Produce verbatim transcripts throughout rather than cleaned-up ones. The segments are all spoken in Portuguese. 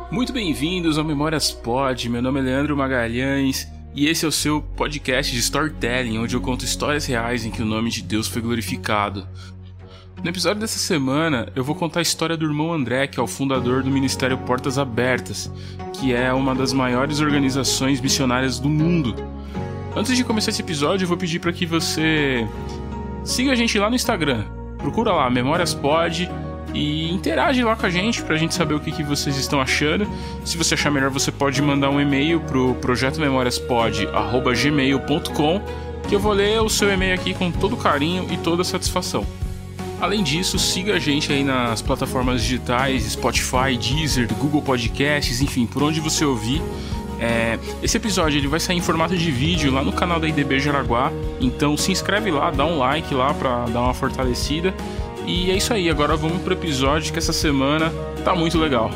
Muito bem-vindos ao Memórias Pod, meu nome é Leandro Magalhães e esse é o seu podcast de storytelling, onde eu conto histórias reais em que o nome de Deus foi glorificado. No episódio dessa semana, eu vou contar a história do irmão André, que é o fundador do Ministério Portas Abertas, que é uma das maiores organizações missionárias do mundo. Antes de começar esse episódio, eu vou pedir para que você siga a gente lá no Instagram. Procura lá, Memórias Pod, e interage lá com a gente pra gente saber o que, que vocês estão achando. Se você achar melhor, você pode mandar um e-mail pro projeto memóriaspod arroba gmail ponto com, que eu vou ler o seu e-mail aqui com todo carinho e toda satisfação. Além disso, siga a gente aí nas plataformas digitais, Spotify, Deezer, Google Podcasts, enfim, por onde você ouvir. É, esse episódio ele vai sair em formato de vídeo lá no canal da I D B Jaraguá, então se inscreve lá, dá um like lá pra dar uma fortalecida. E é isso aí, agora vamos pro episódio que essa semana tá muito legal.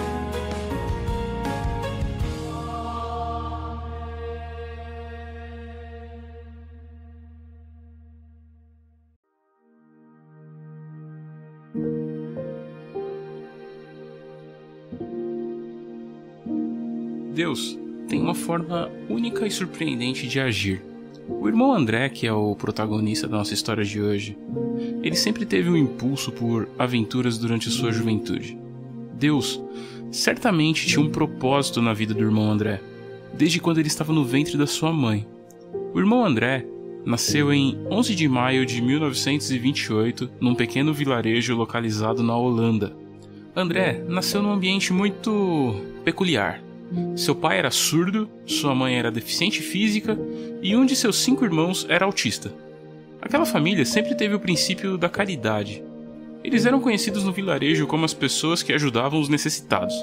Deus tem uma forma única e surpreendente de agir. O irmão André, que é o protagonista da nossa história de hoje, ele sempre teve um impulso por aventuras durante sua juventude. Deus certamente tinha um propósito na vida do irmão André, desde quando ele estava no ventre da sua mãe. O irmão André nasceu em onze de maio de mil novecentos e vinte e oito, num pequeno vilarejo localizado na Holanda. André nasceu num ambiente muito peculiar. Seu pai era surdo, sua mãe era deficiente física e um de seus cinco irmãos era autista. Aquela família sempre teve o princípio da caridade. Eles eram conhecidos no vilarejo como as pessoas que ajudavam os necessitados.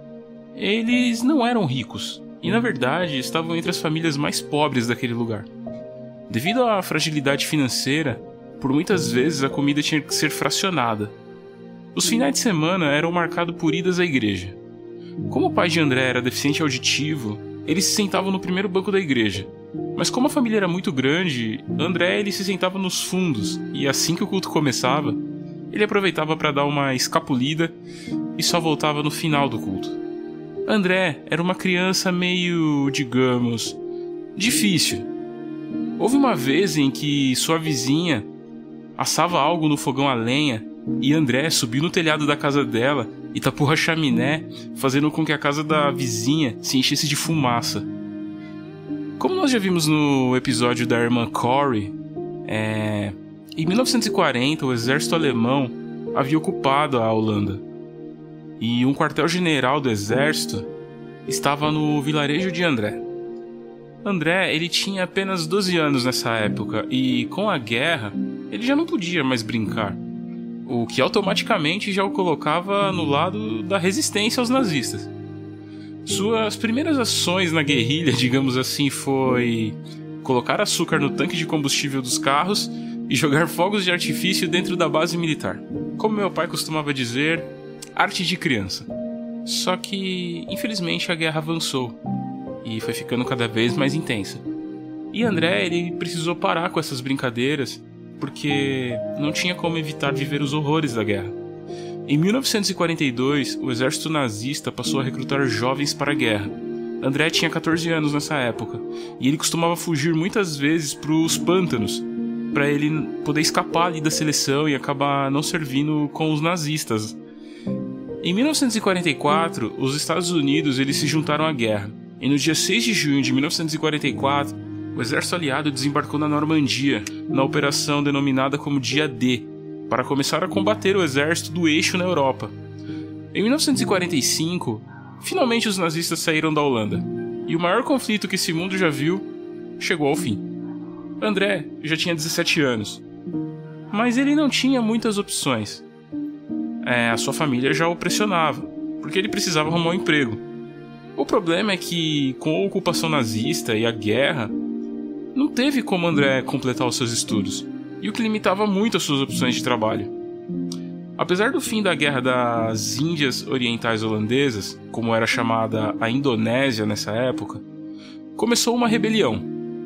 Eles não eram ricos e, na verdade, estavam entre as famílias mais pobres daquele lugar. Devido à fragilidade financeira, por muitas vezes a comida tinha que ser fracionada. Os finais de semana eram marcados por idas à igreja. Como o pai de André era deficiente auditivo, ele se sentava no primeiro banco da igreja. Mas como a família era muito grande, André ele se sentava nos fundos, e assim que o culto começava, ele aproveitava para dar uma escapulida e só voltava no final do culto. André era uma criança meio, digamos, difícil. Houve uma vez em que sua vizinha assava algo no fogão a lenha e André subiu no telhado da casa dela e tapou a chaminé, fazendo com que a casa da vizinha se enchesse de fumaça. Como nós já vimos no episódio da irmã Corey, é... em mil novecentos e quarenta o exército alemão havia ocupado a Holanda e um quartel-general do exército estava no vilarejo de André. André ele tinha apenas doze anos nessa época e com a guerra ele já não podia mais brincar, o que automaticamente já o colocava no lado da resistência aos nazistas. Suas primeiras ações na guerrilha, digamos assim, foi colocar açúcar no tanque de combustível dos carros e jogar fogos de artifício dentro da base militar. Como meu pai costumava dizer, arte de criança. Só que, infelizmente, a guerra avançou e foi ficando cada vez mais intensa. E André, ele precisou parar com essas brincadeiras porque não tinha como evitar de ver os horrores da guerra. Em mil novecentos e quarenta e dois, o exército nazista passou a recrutar jovens para a guerra. André tinha catorze anos nessa época, e ele costumava fugir muitas vezes para os pântanos, para ele poder escapar ali da seleção e acabar não servindo com os nazistas. Em mil novecentos e quarenta e quatro, os Estados Unidos eles se juntaram à guerra, e no dia seis de junho de mil novecentos e quarenta e quatro, o exército aliado desembarcou na Normandia, na operação denominada como Dia D, para começar a combater o exército do eixo na Europa. Em mil novecentos e quarenta e cinco, finalmente os nazistas saíram da Holanda, e o maior conflito que esse mundo já viu chegou ao fim. André já tinha dezessete anos, mas ele não tinha muitas opções. É, a sua família já o pressionava, porque ele precisava arrumar um emprego. O problema é que, com a ocupação nazista e a guerra, não teve como André completar os seus estudos, e o que limitava muito as suas opções de trabalho. Apesar do fim da Guerra das Índias Orientais Holandesas, como era chamada a Indonésia nessa época, começou uma rebelião.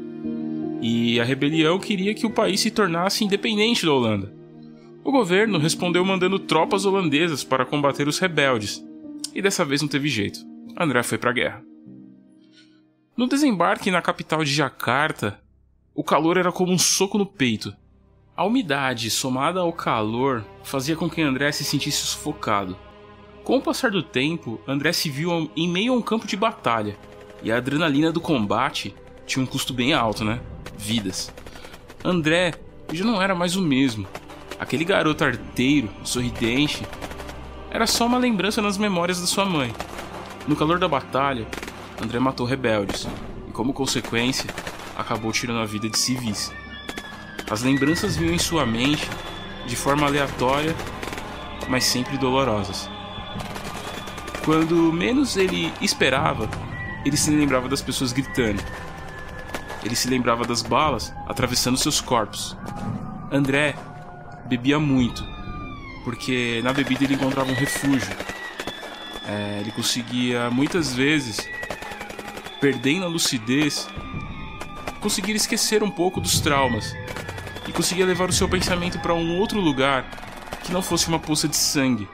E a rebelião queria que o país se tornasse independente da Holanda. O governo respondeu mandando tropas holandesas para combater os rebeldes. E dessa vez não teve jeito. André foi pra guerra. No desembarque na capital de Jacarta, o calor era como um soco no peito. A umidade, somada ao calor, fazia com que André se sentisse sufocado. Com o passar do tempo, André se viu em meio a um campo de batalha, e a adrenalina do combate tinha um custo bem alto, né? Vidas. André já não era mais o mesmo. Aquele garoto arteiro, sorridente, era só uma lembrança nas memórias da sua mãe. No calor da batalha, André matou rebeldes, e como consequência, acabou tirando a vida de civis. As lembranças vinham em sua mente de forma aleatória, mas sempre dolorosas. Quando menos ele esperava, ele se lembrava das pessoas gritando. Ele se lembrava das balas atravessando seus corpos. André bebia muito, porque na bebida ele encontrava um refúgio. É, ele conseguia muitas vezes, perdendo a lucidez, conseguir esquecer um pouco dos traumas e conseguia levar o seu pensamento para um outro lugar que não fosse uma poça de sangue.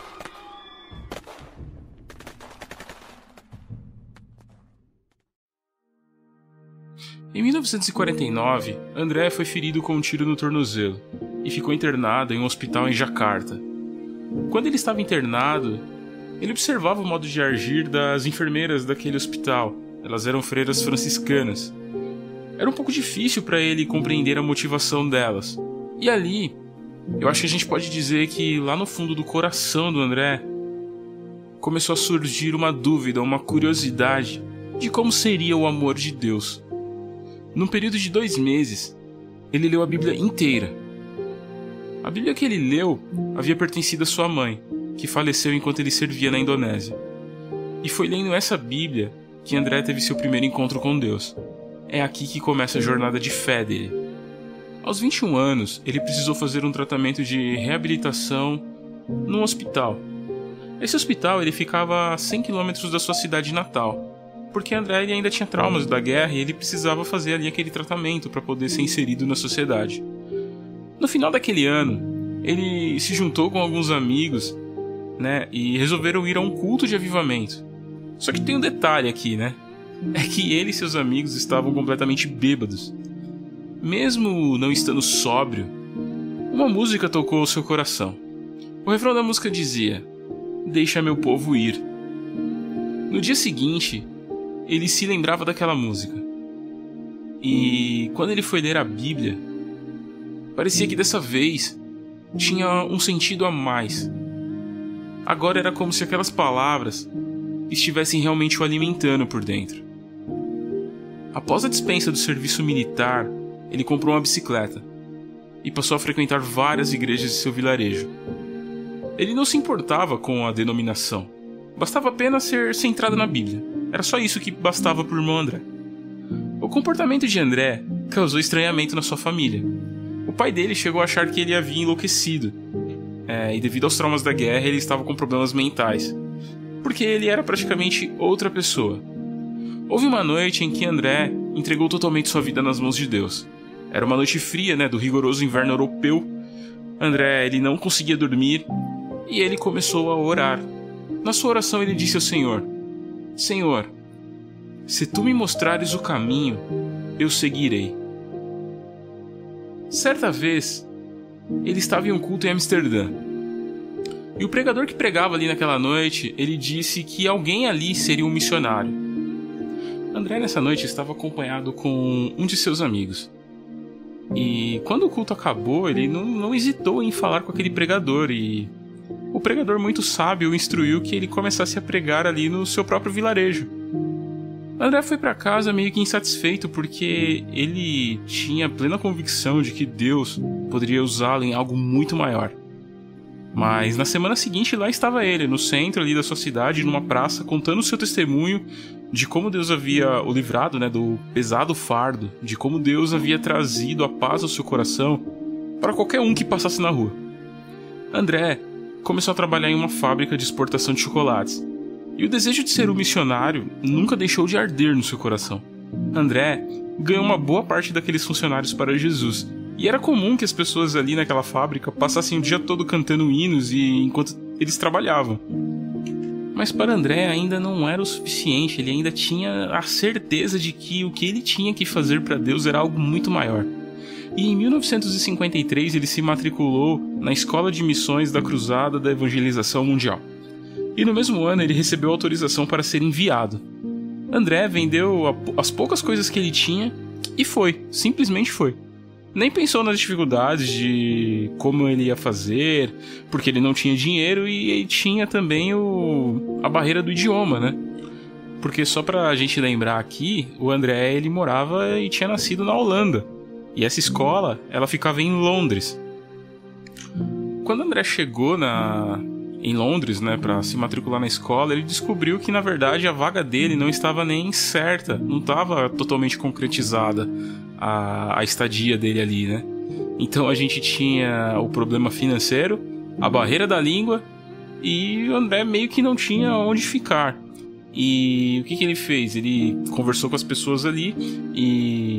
Em mil novecentos e quarenta e nove, André foi ferido com um tiro no tornozelo e ficou internado em um hospital em Jacarta. Quando ele estava internado, ele observava o modo de agir das enfermeiras daquele hospital. Elas eram freiras franciscanas. Era um pouco difícil para ele compreender a motivação delas. E ali, eu acho que a gente pode dizer que lá no fundo do coração do André começou a surgir uma dúvida, uma curiosidade de como seria o amor de Deus. Num período de dois meses, ele leu a Bíblia inteira. A Bíblia que ele leu havia pertencido à sua mãe, que faleceu enquanto ele servia na Indonésia. E foi lendo essa Bíblia que André teve seu primeiro encontro com Deus. É aqui que começa a jornada de fé dele. Aos vinte e um anos, ele precisou fazer um tratamento de reabilitação num hospital. Esse hospital ele ficava a cem quilômetros da sua cidade natal, porque André ele ainda tinha traumas da guerra e ele precisava fazer ali aquele tratamento para poder ser inserido na sociedade. No final daquele ano, ele se juntou com alguns amigos, né, e resolveram ir a um culto de avivamento. Só que tem um detalhe aqui, né? É que ele e seus amigos estavam completamente bêbados. Mesmo não estando sóbrio, uma música tocou o seu coração. O refrão da música dizia: "Deixa meu povo ir". No dia seguinte, ele se lembrava daquela música. E quando ele foi ler a Bíblia, parecia que dessa vez tinha um sentido a mais. Agora era como se aquelas palavras estivessem realmente o alimentando por dentro. Após a dispensa do serviço militar, ele comprou uma bicicleta e passou a frequentar várias igrejas de seu vilarejo. Ele não se importava com a denominação, bastava apenas ser centrado na Bíblia. Era só isso que bastava para o irmão André. O comportamento de André causou estranhamento na sua família. O pai dele chegou a achar que ele havia enlouquecido, é, e devido aos traumas da guerra ele estava com problemas mentais, porque ele era praticamente outra pessoa. Houve uma noite em que André entregou totalmente sua vida nas mãos de Deus. Era uma noite fria, né, do rigoroso inverno europeu. André ele não conseguia dormir e ele começou a orar. Na sua oração ele disse ao Senhor: "Senhor, se tu me mostrares o caminho, eu seguirei." Certa vez, ele estava em um culto em Amsterdã. E o pregador que pregava ali naquela noite, ele disse que alguém ali seria um missionário. André nessa noite estava acompanhado com um de seus amigos. E quando o culto acabou, ele não, não hesitou em falar com aquele pregador. E o pregador, muito sábio, o instruiu que ele começasse a pregar ali no seu próprio vilarejo. André foi para casa meio que insatisfeito, porque ele tinha plena convicção de que Deus poderia usá-lo em algo muito maior. Mas na semana seguinte lá estava ele, no centro ali da sua cidade, numa praça, contando o seu testemunho de como Deus havia o livrado, né, do pesado fardo, de como Deus havia trazido a paz ao seu coração para qualquer um que passasse na rua. André começou a trabalhar em uma fábrica de exportação de chocolates, e o desejo de ser um missionário nunca deixou de arder no seu coração. André ganhou uma boa parte daqueles funcionários para Jesus, e era comum que as pessoas ali naquela fábrica passassem o dia todo cantando hinos e enquanto eles trabalhavam. Mas para André ainda não era o suficiente, ele ainda tinha a certeza de que o que ele tinha que fazer para Deus era algo muito maior. E em mil novecentos e cinquenta e três ele se matriculou na Escola de Missões da Cruzada da Evangelização Mundial. E no mesmo ano ele recebeu autorização para ser enviado. André vendeu as poucas coisas que ele tinha e foi, simplesmente foi. Nem pensou nas dificuldades de como ele ia fazer, porque ele não tinha dinheiro e ele tinha também o, a barreira do idioma, né? Porque só pra gente lembrar aqui, o André ele morava e tinha nascido na Holanda. E essa escola, ela ficava em Londres. Quando o André chegou na, em Londres, né, pra se matricular na escola, ele descobriu que na verdade a vaga dele não estava nem certa, não estava totalmente concretizada. A, a estadia dele ali, né? Então a gente tinha o problema financeiro, a barreira da língua e o André meio que não tinha onde ficar. E o que, que ele fez? Ele conversou com as pessoas ali e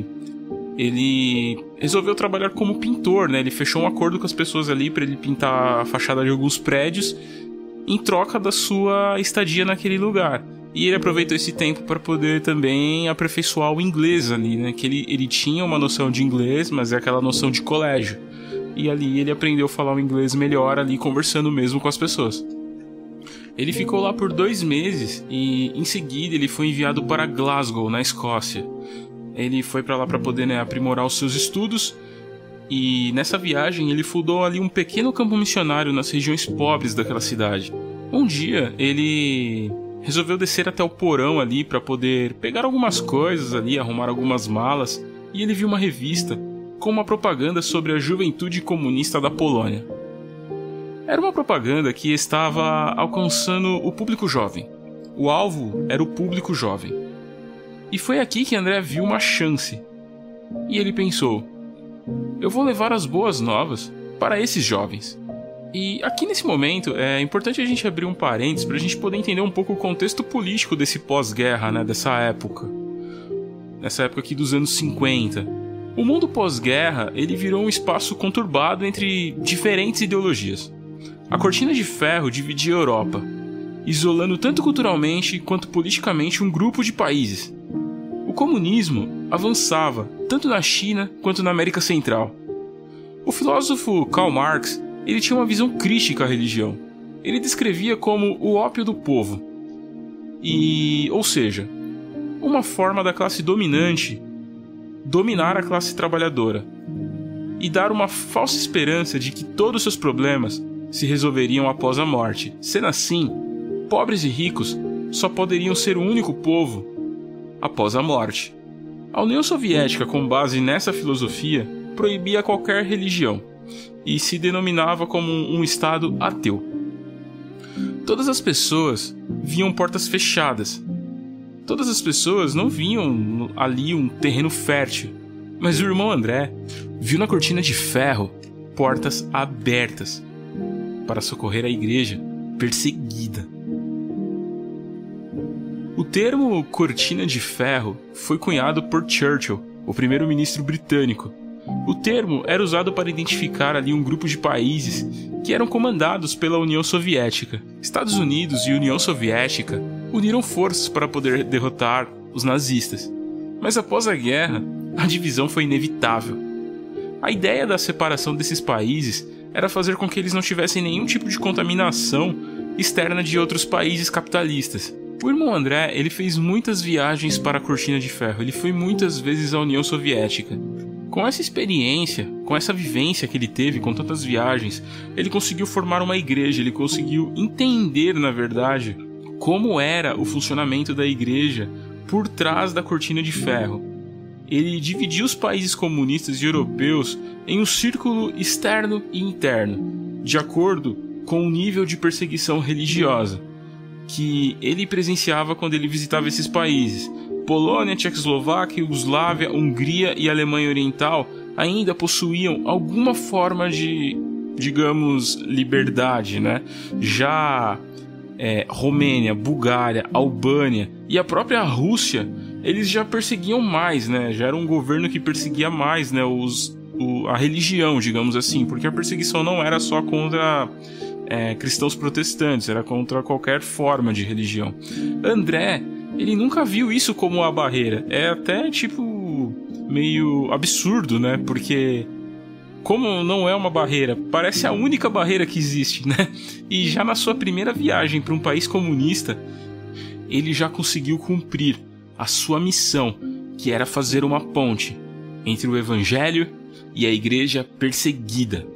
ele resolveu trabalhar como pintor, né? Ele fechou um acordo com as pessoas ali para ele pintar a fachada de alguns prédios em troca da sua estadia naquele lugar. E ele aproveitou esse tempo para poder também aperfeiçoar o inglês ali, né? Que ele, ele tinha uma noção de inglês, mas é aquela noção de colégio. E ali ele aprendeu a falar o inglês melhor ali, conversando mesmo com as pessoas. Ele ficou lá por dois meses e em seguida ele foi enviado para Glasgow, na Escócia. Ele foi para lá para poder, né, aprimorar os seus estudos. E nessa viagem ele fundou ali um pequeno campo missionário nas regiões pobres daquela cidade. Um dia ele resolveu descer até o porão ali para poder pegar algumas coisas ali, arrumar algumas malas, e ele viu uma revista com uma propaganda sobre a juventude comunista da Polônia. Era uma propaganda que estava alcançando o público jovem. O alvo era o público jovem. E foi aqui que André viu uma chance. E ele pensou: eu vou levar as boas novas para esses jovens. E aqui nesse momento é importante a gente abrir um parênteses para a gente poder entender um pouco o contexto político desse pós-guerra, né, dessa época. Nessa época aqui dos anos cinquenta. O mundo pós-guerra ele virou um espaço conturbado entre diferentes ideologias. A cortina de ferro dividia a Europa, isolando tanto culturalmente quanto politicamente um grupo de países. O comunismo avançava tanto na China quanto na América Central. O filósofo Karl Marx ele tinha uma visão crítica à religião. Ele descrevia como o ópio do povo. E, ou seja, uma forma da classe dominante dominar a classe trabalhadora e dar uma falsa esperança de que todos os seus problemas se resolveriam após a morte. Sendo assim, pobres e ricos só poderiam ser o único povo após a morte. A União Soviética, com base nessa filosofia, proibia qualquer religião e se denominava como um estado ateu. Todas as pessoas viam portas fechadas. Todas as pessoas não viam ali um terreno fértil, mas o irmão André viu na cortina de ferro portas abertas para socorrer a igreja perseguida. O termo cortina de ferro foi cunhado por Churchill, o primeiro-ministro britânico. O termo era usado para identificar ali um grupo de países que eram comandados pela União Soviética. Estados Unidos e União Soviética uniram forças para poder derrotar os nazistas. Mas após a guerra, a divisão foi inevitável. A ideia da separação desses países era fazer com que eles não tivessem nenhum tipo de contaminação externa de outros países capitalistas. O irmão André ele fez muitas viagens para a cortina de ferro, ele foi muitas vezes à União Soviética. Com essa experiência, com essa vivência que ele teve, com tantas viagens, ele conseguiu formar uma igreja, ele conseguiu entender, na verdade, como era o funcionamento da igreja por trás da cortina de ferro. Ele dividiu os países comunistas e europeus em um círculo externo e interno, de acordo com o nível de perseguição religiosa que ele presenciava quando ele visitava esses países. Polônia, Tchecoslováquia, Iugoslávia, Hungria e Alemanha Oriental ainda possuíam alguma forma de, digamos, liberdade, né? Já é, Romênia, Bulgária, Albânia e a própria Rússia, eles já perseguiam mais, né? Já era um governo que perseguia mais, né? Os, o, a religião, digamos assim, porque a perseguição não era só contra é, cristãos protestantes, era contra qualquer forma de religião. André, ele nunca viu isso como uma barreira. É até, tipo, meio absurdo, né? Porque, como não é uma barreira, parece a única barreira que existe, né? E já na sua primeira viagem para um país comunista, ele já conseguiu cumprir a sua missão, que era fazer uma ponte entre o evangelho e a igreja perseguida.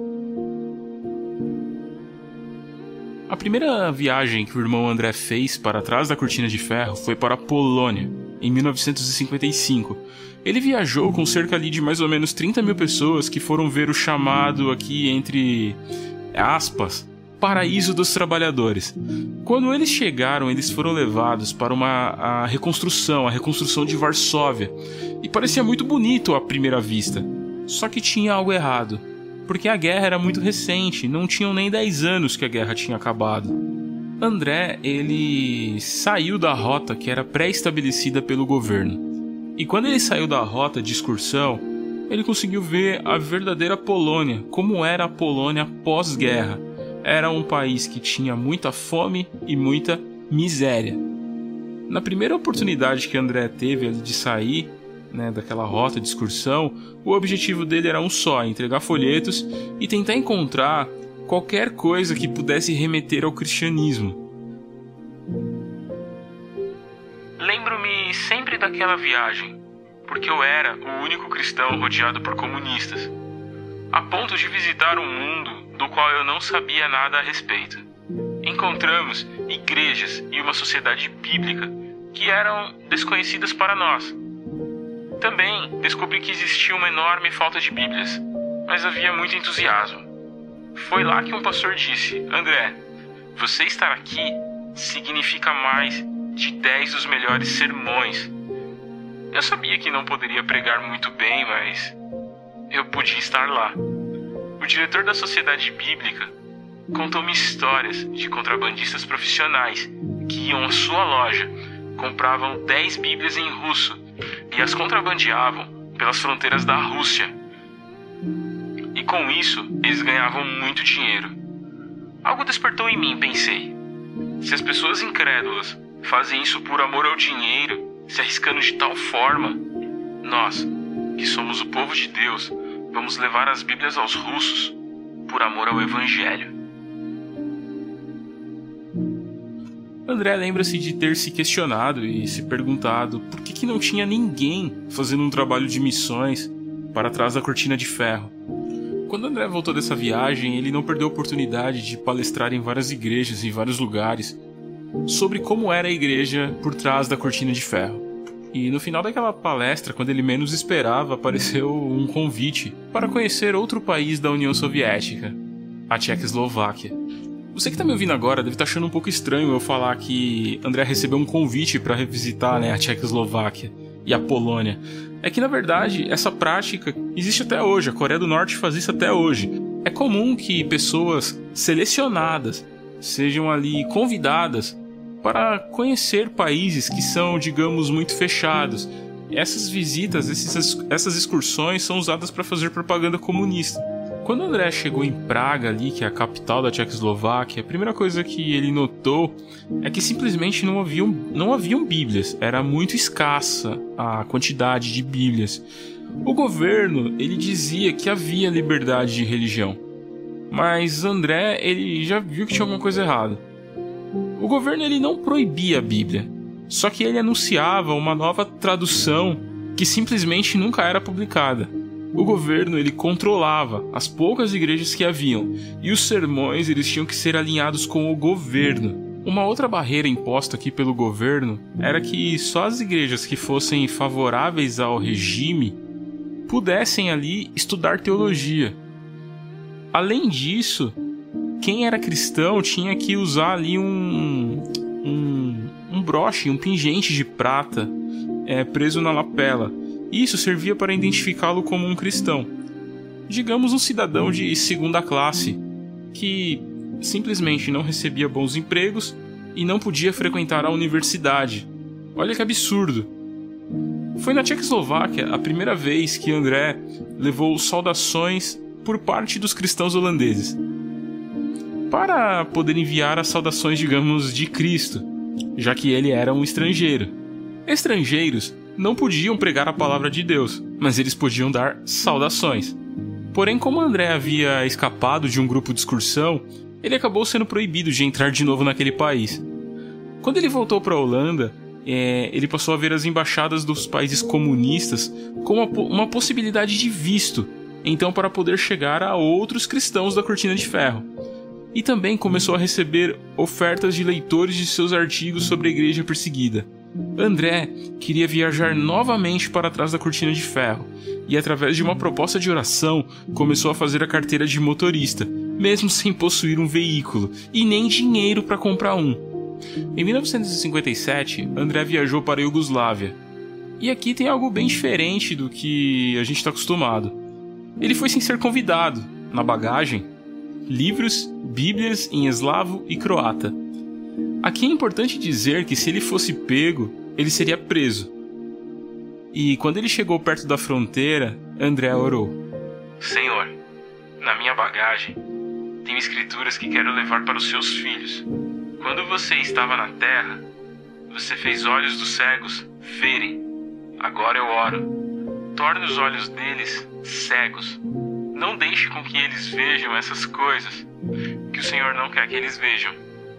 A primeira viagem que o irmão André fez para trás da cortina de ferro foi para a Polônia, em mil novecentos e cinquenta e cinco. Ele viajou com cerca ali de mais ou menos trinta mil pessoas que foram ver o chamado aqui, entre aspas, Paraíso dos Trabalhadores. Quando eles chegaram, eles foram levados para uma a reconstrução, a reconstrução de Varsóvia. E parecia muito bonito à primeira vista. Só que tinha algo errado. Porque a guerra era muito recente, não tinham nem dez anos que a guerra tinha acabado. André, ele saiu da rota que era pré-estabelecida pelo governo. E quando ele saiu da rota de excursão, ele conseguiu ver a verdadeira Polônia, como era a Polônia pós-guerra. Era um país que tinha muita fome e muita miséria. Na primeira oportunidade que André teve de sair, né, daquela rota de excursão, o objetivo dele era um só: entregar folhetos e tentar encontrar qualquer coisa que pudesse remeter ao cristianismo. Lembro-me sempre daquela viagem, porque eu era o único cristão rodeado por comunistas, a ponto de visitar um mundo do qual eu não sabia nada a respeito. Encontramos igrejas e uma sociedade bíblica que eram desconhecidas para nós. Também descobri que existia uma enorme falta de bíblias, mas havia muito entusiasmo. Foi lá que um pastor disse: André, você estar aqui significa mais de dez dos melhores sermões. Eu sabia que não poderia pregar muito bem, mas eu podia estar lá. O diretor da Sociedade Bíblica contou-me histórias de contrabandistas profissionais que iam à sua loja, compravam dez bíblias em russo e as contrabandeavam pelas fronteiras da Rússia. E com isso, eles ganhavam muito dinheiro. Algo despertou em mim, pensei. Se as pessoas incrédulas fazem isso por amor ao dinheiro, se arriscando de tal forma, nós, que somos o povo de Deus, vamos levar as Bíblias aos russos por amor ao Evangelho. André lembra-se de ter se questionado e se perguntado por que, que não tinha ninguém fazendo um trabalho de missões para trás da cortina de ferro. Quando André voltou dessa viagem, ele não perdeu a oportunidade de palestrar em várias igrejas, em vários lugares, sobre como era a igreja por trás da cortina de ferro. E no final daquela palestra, quando ele menos esperava, apareceu um convite para conhecer outro país da União Soviética, a Tchecoslováquia. Você que está me ouvindo agora deve estar achando um pouco estranho eu falar que André recebeu um convite para revisitar, né, a Tchecoslováquia e a Polônia. É que, na verdade, essa prática existe até hoje, a Coreia do Norte faz isso até hoje. É comum que pessoas selecionadas sejam ali convidadas para conhecer países que são, digamos, muito fechados. Essas visitas, esses, essas excursões são usadas para fazer propaganda comunista. Quando André chegou em Praga, ali, que é a capital da Tchecoslováquia, a primeira coisa que ele notou é que simplesmente não haviam, não haviam bíblias. Era muito escassa a quantidade de bíblias. O governo, ele dizia que havia liberdade de religião, mas André, ele já viu que tinha alguma coisa errada. O governo, ele não proibia a Bíblia, só que ele anunciava uma nova tradução que simplesmente nunca era publicada. O governo, ele controlava as poucas igrejas que haviam, e os sermões, eles tinham que ser alinhados com o governo. Uma outra barreira imposta aqui pelo governo era que só as igrejas que fossem favoráveis ao regime pudessem ali estudar teologia. Além disso, quem era cristão tinha que usar ali um, um, um broche, um pingente de prata é, preso na lapela. Isso servia para identificá-lo como um cristão. Digamos um cidadão de segunda classe, que simplesmente não recebia bons empregos e não podia frequentar a universidade. Olha que absurdo! Foi na Tchecoslováquia a primeira vez que André levou saudações por parte dos cristãos holandeses. para poder enviar as saudações, digamos, de Cristo, já que ele era um estrangeiro. Estrangeiros não podiam pregar a palavra de Deus, mas eles podiam dar saudações. Porém, como André havia escapado de um grupo de excursão, ele acabou sendo proibido de entrar de novo naquele país. Quando ele voltou para a Holanda, é, ele passou a ver as embaixadas dos países comunistas como uma, uma possibilidade de visto, então para poder chegar a outros cristãos da Cortina de Ferro. E também começou a receber ofertas de leitores de seus artigos sobre a igreja perseguida. André queria viajar novamente para trás da Cortina de Ferro e, através de uma proposta de oração, começou a fazer a carteira de motorista, mesmo sem possuir um veículo e nem dinheiro para comprar um. Em mil novecentos e cinquenta e sete, André viajou para a Iugoslávia. E aqui tem algo bem diferente do que a gente está acostumado. Ele foi sem ser convidado. Na bagagem, livros, bíblias em eslavo e croata. Aqui é importante dizer que se ele fosse pego, ele seria preso. E quando ele chegou perto da fronteira, André orou: Senhor, na minha bagagem, tenho escrituras que quero levar para os seus filhos. Quando você estava na terra, você fez olhos dos cegos verem. Agora eu oro. Torne os olhos deles cegos. Não deixe com que eles vejam essas coisas que o Senhor não quer que eles vejam.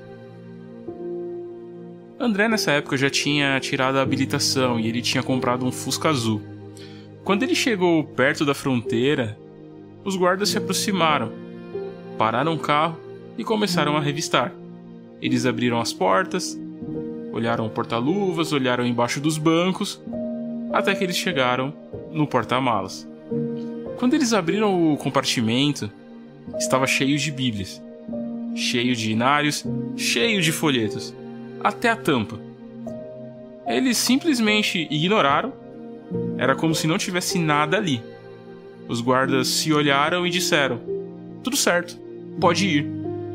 André nessa época já tinha tirado a habilitação e ele tinha comprado um Fusca azul. Quando ele chegou perto da fronteira, os guardas se aproximaram, pararam o carro e começaram a revistar. Eles abriram as portas, olharam o porta-luvas, olharam embaixo dos bancos, até que eles chegaram no porta-malas. Quando eles abriram o compartimento, estava cheio de bíblias, cheio de inários, cheio de folhetos, até a tampa. Eles simplesmente ignoraram, era como se não tivesse nada ali. Os guardas se olharam e disseram: tudo certo, pode ir.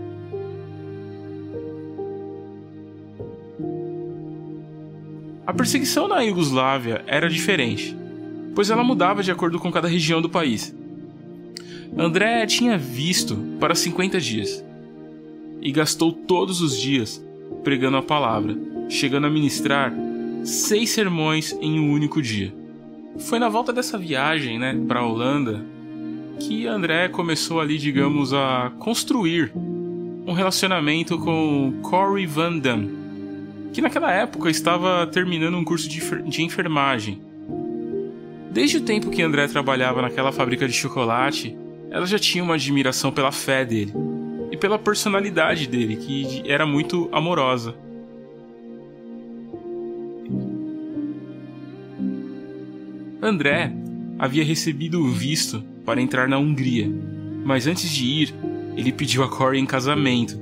A perseguição na Iugoslávia era diferente, pois ela mudava de acordo com cada região do país. André tinha visto para cinquenta dias e gastou todos os dias pregando a palavra, chegando a ministrar seis sermões em um único dia. Foi na volta dessa viagem, né, para a Holanda, que André começou ali, digamos, a construir um relacionamento com Corrie van Dam, que naquela época estava terminando um curso de, de enfermagem. Desde o tempo que André trabalhava naquela fábrica de chocolate, ela já tinha uma admiração pela fé dele e pela personalidade dele, que era muito amorosa. André havia recebido o visto para entrar na Hungria, mas antes de ir, ele pediu a Corrie em casamento,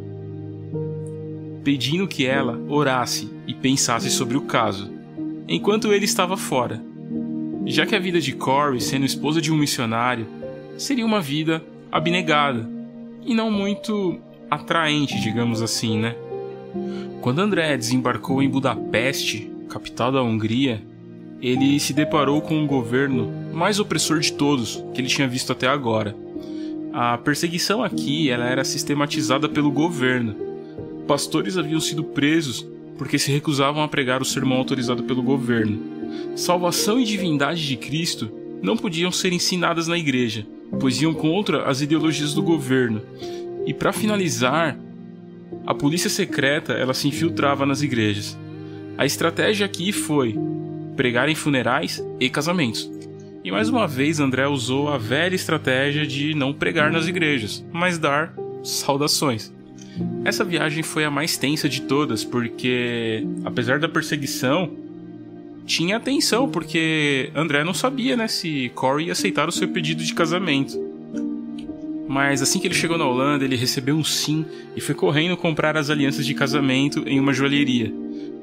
pedindo que ela orasse e pensasse sobre o caso, enquanto ele estava fora, já que a vida de Corrie, sendo esposa de um missionário, seria uma vida abnegada e não muito atraente, digamos assim, né? Quando André desembarcou em Budapeste, capital da Hungria, ele se deparou com um governo mais opressor de todos que ele tinha visto até agora. A perseguição aqui ela era sistematizada pelo governo. Pastores haviam sido presos porque se recusavam a pregar o sermão autorizado pelo governo. Salvação e divindade de Cristo não podiam ser ensinadas na igreja, pois iam contra as ideologias do governo. E para finalizar, a polícia secreta ela se infiltrava nas igrejas. A estratégia aqui foi pregar em funerais e casamentos. E mais uma vez André usou a velha estratégia de não pregar nas igrejas, mas dar saudações. Essa viagem foi a mais tensa de todas, porque apesar da perseguição, tinha atenção, porque André não sabia, né, se Corrie ia aceitar o seu pedido de casamento. Mas assim que ele chegou na Holanda, ele recebeu um sim e foi correndo comprar as alianças de casamento em uma joalheria.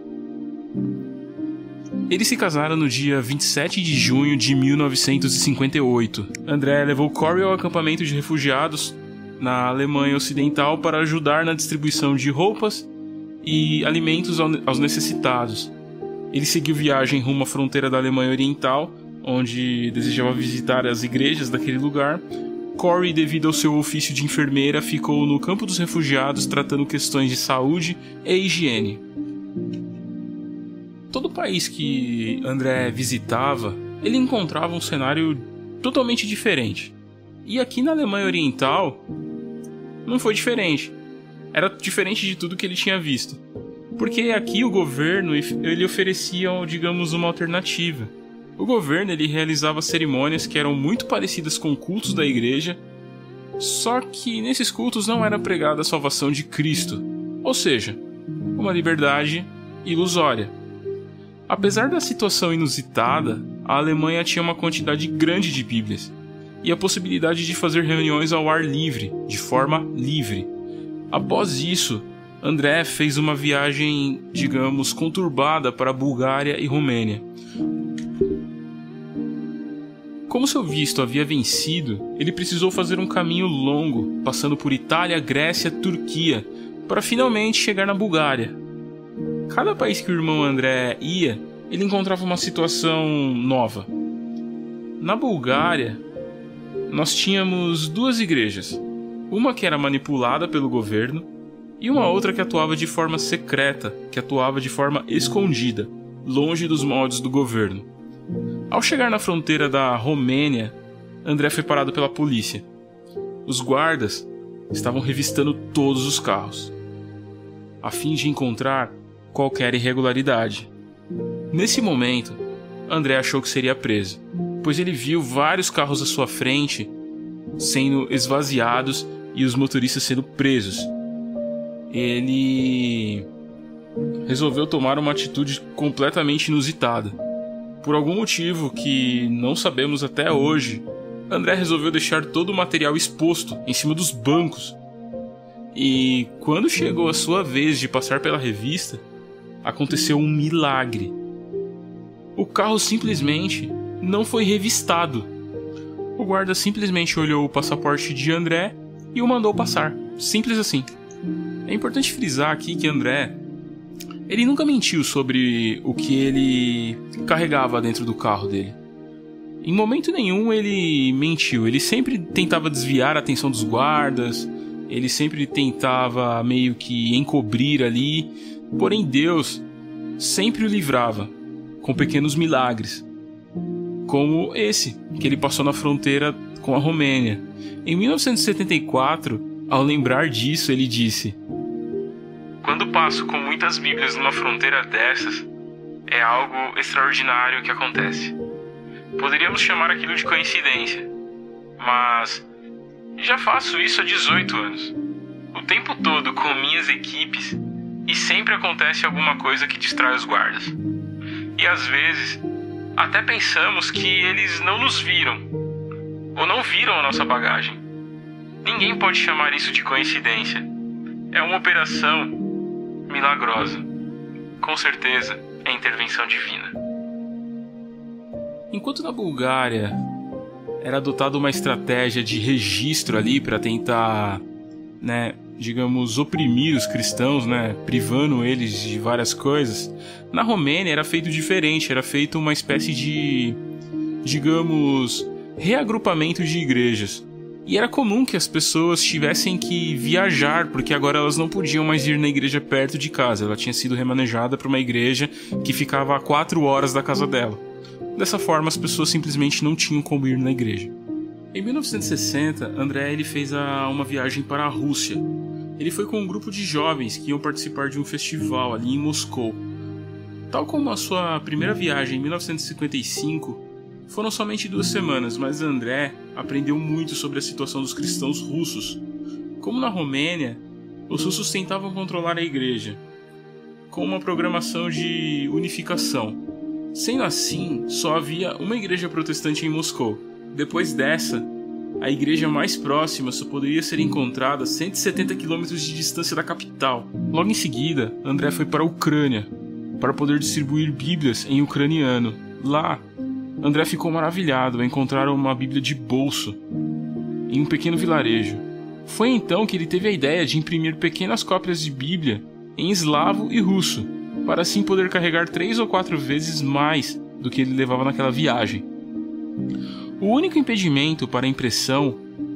Eles se casaram no dia vinte e sete de junho de mil novecentos e cinquenta e oito. André levou Corrie ao acampamento de refugiados na Alemanha Ocidental para ajudar na distribuição de roupas e alimentos aos necessitados. Ele seguiu viagem rumo à fronteira da Alemanha Oriental, onde desejava visitar as igrejas daquele lugar, Corey, devido ao seu ofício de enfermeira, ficou no campo dos refugiados tratando questões de saúde e higiene. Todo país que André visitava, ele encontrava um cenário totalmente diferente. E aqui na Alemanha Oriental, não foi diferente. Era diferente de tudo que ele tinha visto. Porque aqui o governo ele oferecia, digamos, uma alternativa. O governo ele realizava cerimônias que eram muito parecidas com cultos da igreja, só que nesses cultos não era pregada a salvação de Cristo, ou seja, uma liberdade ilusória. Apesar da situação inusitada, a Alemanha tinha uma quantidade grande de Bíblias e a possibilidade de fazer reuniões ao ar livre, de forma livre. Após isso, André fez uma viagem, digamos, conturbada para a Bulgária e Romênia. Como seu visto havia vencido, ele precisou fazer um caminho longo, passando por Itália, Grécia, Turquia, para finalmente chegar na Bulgária. Cada país que o irmão André ia, ele encontrava uma situação nova. Na Bulgária, nós tínhamos duas igrejas, uma que era manipulada pelo governo e uma outra que atuava de forma secreta, que atuava de forma escondida, longe dos moldes do governo. Ao chegar na fronteira da Romênia, André foi parado pela polícia. Os guardas estavam revistando todos os carros, a fim de encontrar qualquer irregularidade. Nesse momento, André achou que seria preso, pois ele viu vários carros à sua frente sendo esvaziados e os motoristas sendo presos. Ele resolveu tomar uma atitude completamente inusitada. Por algum motivo que não sabemos até hoje, André resolveu deixar todo o material exposto em cima dos bancos. E quando chegou a sua vez de passar pela revista, aconteceu um milagre. O carro simplesmente não foi revistado. O guarda simplesmente olhou o passaporte de André e o mandou passar. Simples assim. É importante frisar aqui que André, ele nunca mentiu sobre o que ele carregava dentro do carro dele. Em momento nenhum ele mentiu. Ele sempre tentava desviar a atenção dos guardas. Ele sempre tentava meio que encobrir ali. Porém Deus sempre o livrava com pequenos milagres, como esse que ele passou na fronteira com a Romênia. Em mil novecentos e setenta e quatro, ao lembrar disso, ele disse: "Quando passo com muitas Bíblias numa fronteira dessas, é algo extraordinário que acontece. Poderíamos chamar aquilo de coincidência, mas já faço isso há dezoito anos, o tempo todo com minhas equipes, e sempre acontece alguma coisa que distrai os guardas. E às vezes, até pensamos que eles não nos viram, ou não viram a nossa bagagem. Ninguém pode chamar isso de coincidência. É uma operação milagrosa. Com certeza, é intervenção divina." Enquanto na Bulgária era adotada uma estratégia de registro ali para tentar, né, digamos, oprimir os cristãos, né, privando eles de várias coisas, na Romênia era feito diferente, era feito uma espécie de, digamos, reagrupamento de igrejas. E era comum que as pessoas tivessem que viajar, porque agora elas não podiam mais ir na igreja perto de casa. Ela tinha sido remanejada para uma igreja que ficava a quatro horas da casa dela. Dessa forma, as pessoas simplesmente não tinham como ir na igreja. Em mil novecentos e sessenta, André ele fez a, uma viagem para a Rússia. Ele foi com um grupo de jovens que iam participar de um festival ali em Moscou. Tal como a sua primeira viagem em mil novecentos e cinquenta e cinco, foram somente duas semanas, mas André aprendeu muito sobre a situação dos cristãos russos. Como na Romênia, os russos tentavam controlar a igreja, com uma programação de unificação. Sendo assim, só havia uma igreja protestante em Moscou. Depois dessa, a igreja mais próxima só poderia ser encontrada a cento e setenta quilômetros de distância da capital. Logo em seguida, André foi para a Ucrânia, para poder distribuir Bíblias em ucraniano. Lá, André ficou maravilhado ao encontrar uma Bíblia de bolso em um pequeno vilarejo. Foi então que ele teve a ideia de imprimir pequenas cópias de Bíblia em eslavo e russo, para assim poder carregar três ou quatro vezes mais do que ele levava naquela viagem. O único impedimento para a impressão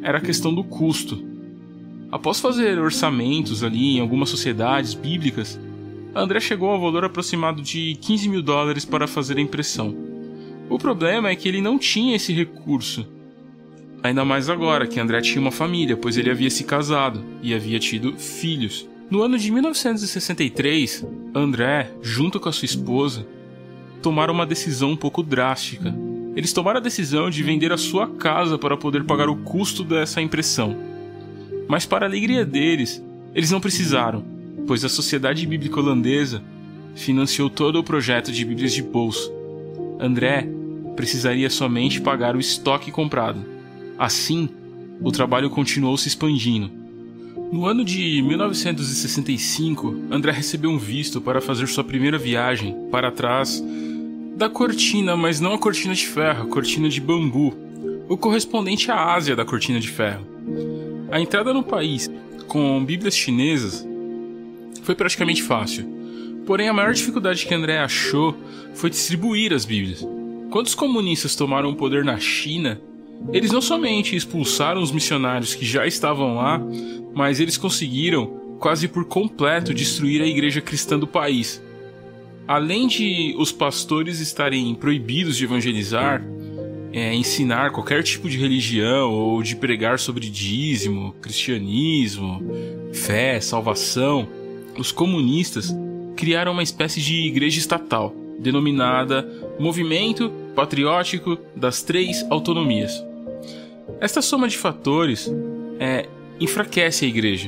era a questão do custo. Após fazer orçamentos ali em algumas sociedades bíblicas, André chegou ao valor aproximado de quinze mil dólares para fazer a impressão. O problema é que ele não tinha esse recurso. Ainda mais agora que André tinha uma família, pois ele havia se casado e havia tido filhos. No ano de mil novecentos e sessenta e três, André, junto com a sua esposa, tomaram uma decisão um pouco drástica. Eles tomaram a decisão de vender a sua casa para poder pagar o custo dessa impressão. Mas para a alegria deles, eles não precisaram, pois a Sociedade Bíblica Holandesa financiou todo o projeto de Bíblias de bolso. André precisaria somente pagar o estoque comprado. Assim, o trabalho continuou se expandindo. No ano de mil novecentos e sessenta e cinco, André recebeu um visto para fazer sua primeira viagem para trás da cortina, mas não a cortina de ferro, a cortina de bambu, o correspondente à Ásia da cortina de ferro. A entrada no país com bíblias chinesas foi praticamente fácil, porém a maior dificuldade que André achou foi distribuir as bíblias. Quando os comunistas tomaram o poder na China, eles não somente expulsaram os missionários que já estavam lá, mas eles conseguiram quase por completo destruir a igreja cristã do país. Além de os pastores estarem proibidos de evangelizar, É, ensinar qualquer tipo de religião ou de pregar sobre dízimo, cristianismo, fé, salvação, os comunistas criaram uma espécie de igreja estatal, denominada Movimento Patriótico das Três Autonomias. Esta soma de fatores é, enfraquece a igreja.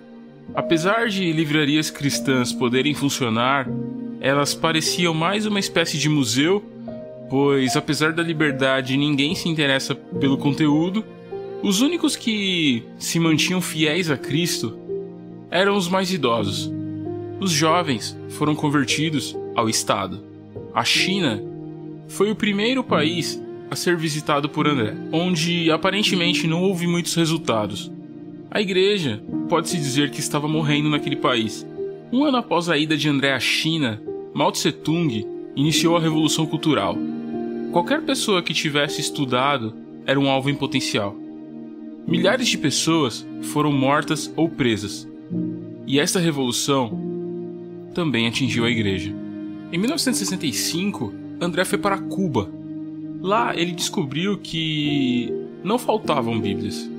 Apesar de livrarias cristãs poderem funcionar, elas pareciam mais uma espécie de museu, pois apesar da liberdade ninguém se interessa pelo conteúdo, os únicos que se mantinham fiéis a Cristo eram os mais idosos. Os jovens foram convertidos ao Estado. A China foi o primeiro país a ser visitado por André, onde aparentemente não houve muitos resultados. A igreja pode-se dizer que estava morrendo naquele país. Um ano após a ida de André à China, Mao Tse-tung iniciou a Revolução Cultural. Qualquer pessoa que tivesse estudado era um alvo em potencial. Milhares de pessoas foram mortas ou presas. E esta revolução também atingiu a igreja. Em mil novecentos e sessenta e cinco, André foi para Cuba. Lá ele descobriu que não faltavam bíblias.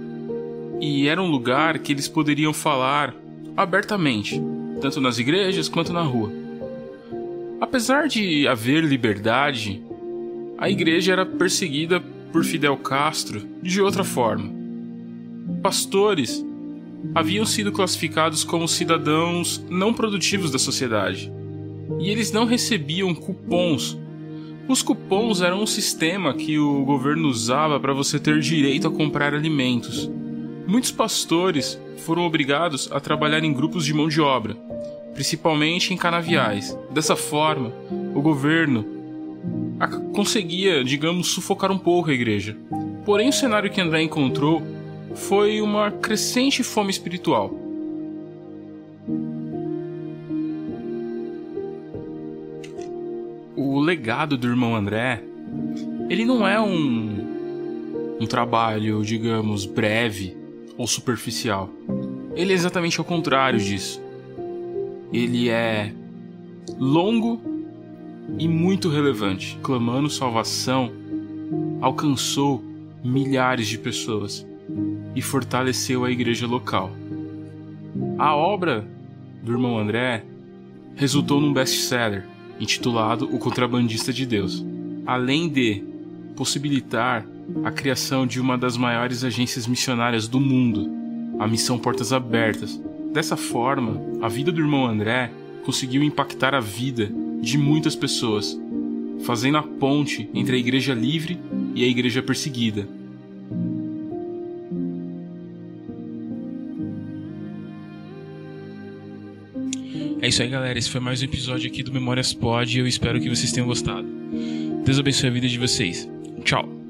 E era um lugar que eles poderiam falar abertamente, tanto nas igrejas quanto na rua. Apesar de haver liberdade, a igreja era perseguida por Fidel Castro de outra forma. Pastores haviam sido classificados como cidadãos não produtivos da sociedade, e eles não recebiam cupons. Os cupons eram um sistema que o governo usava para você ter direito a comprar alimentos. Muitos pastores foram obrigados a trabalhar em grupos de mão de obra, principalmente em canaviais. Dessa forma, o governo conseguia, digamos, sufocar um pouco a igreja. Porém, o cenário que André encontrou foi uma crescente fome espiritual. O legado do irmão André, ele não é um, um trabalho, digamos, breve ou superficial. Ele é exatamente ao contrário disso. Ele é longo e muito relevante. Clamando salvação, alcançou milhares de pessoas e fortaleceu a igreja local. A obra do irmão André resultou num best-seller intitulado O Contrabandista de Deus, além de possibilitar a criação de uma das maiores agências missionárias do mundo, a Missão Portas Abertas. Dessa forma, a vida do irmão André conseguiu impactar a vida de muitas pessoas, fazendo a ponte entre a igreja livre e a igreja perseguida. É isso aí, galera. Esse foi mais um episódio aqui do Memórias Pod e eu espero que vocês tenham gostado. Deus abençoe a vida de vocês. Tchau!